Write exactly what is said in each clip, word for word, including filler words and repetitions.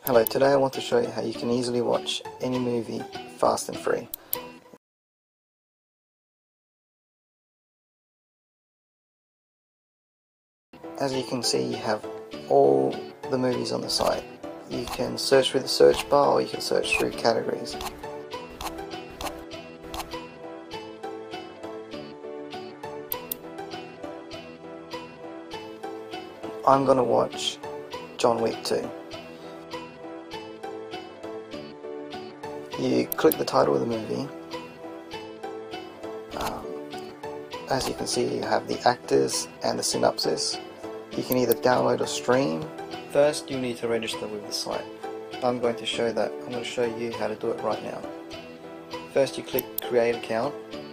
Hello, today I want to show you how you can easily watch any movie fast and free. As you can see, you have all the movies on the site. You can search through the search bar or you can search through categories. I'm gonna watch John Wick two. You click the title of the movie. Um, as you can see, you have the actors and the synopsis. You can either download or stream. First, you need to register with the site. I'm going to show that. I'm going to show you how to do it right now. First, you click Create Account.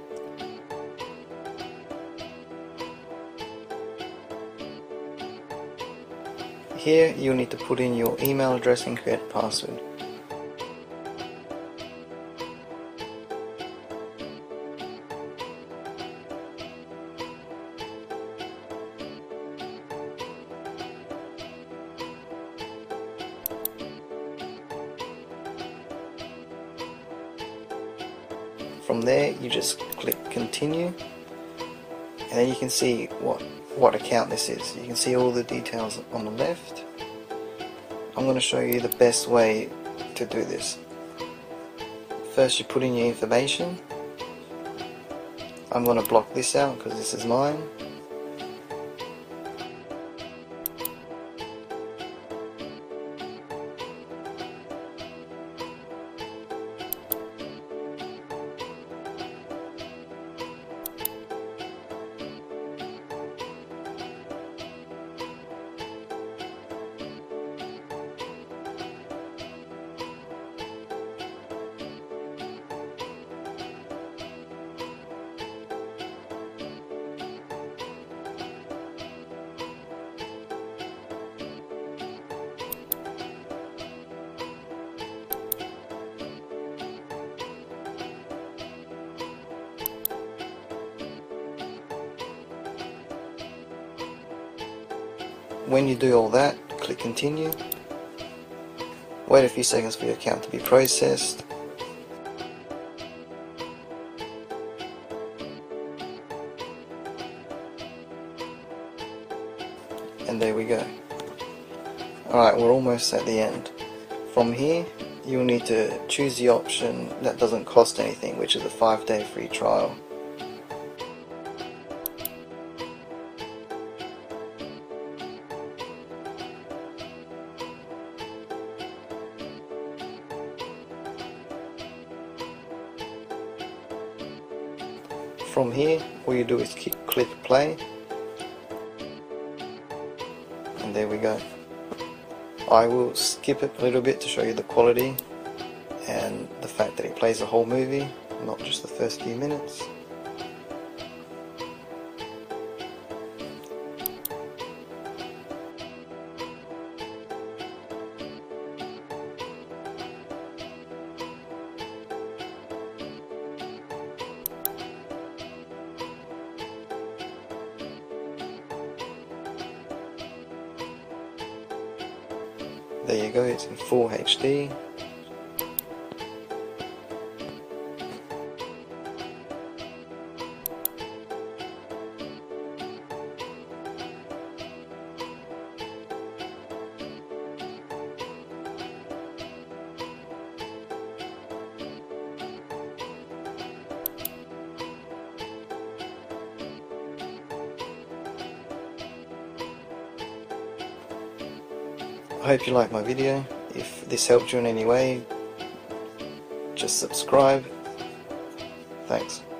Here, you'll need to put in your email address and create a password. From there, you just click continue, and then you can see what what account this is. You can see all the details on the left. I'm going to show you the best way to do this. First, you put in your information. I'm going to block this out because this is mine. When you do all that, click continue. Wait a few seconds for your account to be processed. And there we go. Alright, we're almost at the end. From here, you'll need to choose the option that doesn't cost anything, which is a five day free trial. From here, all you do is click play, and there we go. I will skip it a little bit to show you the quality and the fact that it plays the whole movie, not just the first few minutes. There you go, it's in full H D. I hope you liked my video. If this helped you in any way, just subscribe. Thanks.